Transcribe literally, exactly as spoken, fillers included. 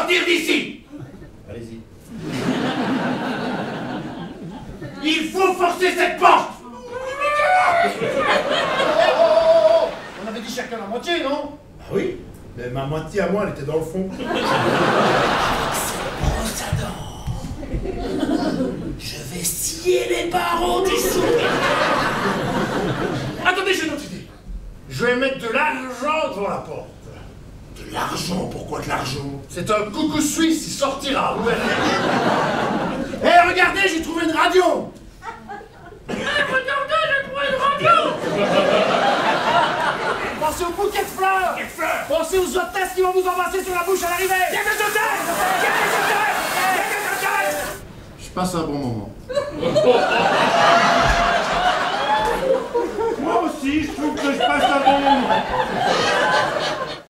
sortir d'ici. Allez-y. Il faut forcer cette porte. On avait dit chacun la moitié, non? Bah oui, mais ma moitié à moi, elle était dans le fond. Brosse à dents. Je vais scier les barreaux du sourire. Attendez, j'ai une autre idée. Je vais mettre de l'argent devant la porte. De l'argent? Pourquoi de l'argent? C'est un coucou suisse, il sortira. Ouais. Eh, regardez, j'ai trouvé une radio. Eh, regardez, j'ai trouvé une radio. Pensez au bouquet de fleurs. Quelle fleur? Pensez aux hôtesses qui vont vous embrasser sur la bouche à l'arrivée. Il y a des hôtesses. Il y a des hôtesses. Il y a des hôtesses. Je passe un bon moment. Moi aussi, je trouve que je passe un bon moment.